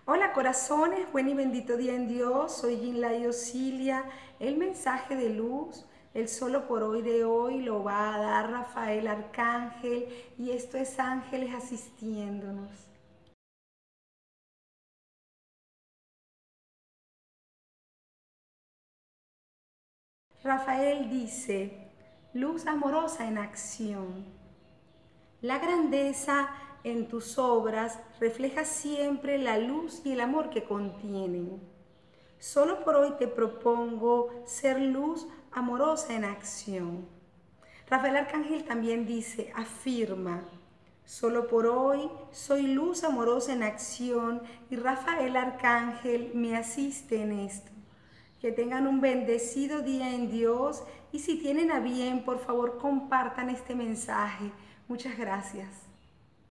Hola corazones, buen y bendito día en Dios. Soy Ginlay Osilia. El mensaje de luz, el solo por hoy de hoy, lo va a dar Rafael Arcángel y esto es ángeles asistiéndonos. Rafael dice, luz amorosa en acción. La grandeza en tus obras refleja siempre la luz y el amor que contienen. Solo por hoy te propongo ser luz amorosa en acción. Rafael Arcángel también dice, afirma, solo por hoy soy luz amorosa en acción y Rafael Arcángel me asiste en esto. Que tengan un bendecido día en Dios y si tienen a bien, por favor compartan este mensaje. Muchas gracias.